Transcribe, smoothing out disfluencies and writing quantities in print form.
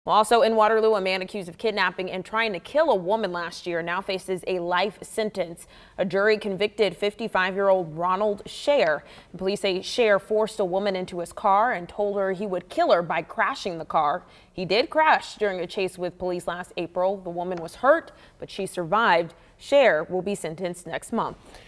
Well, also in Waterloo, a man accused of kidnapping and trying to kill a woman last year now faces a life sentence. A jury convicted 55-year-old Ronald Scher. Police say Scher forced a woman into his car and told her he would kill her by crashing the car. He did crash during a chase with police last April. The woman was hurt, but she survived. Scher will be sentenced next month.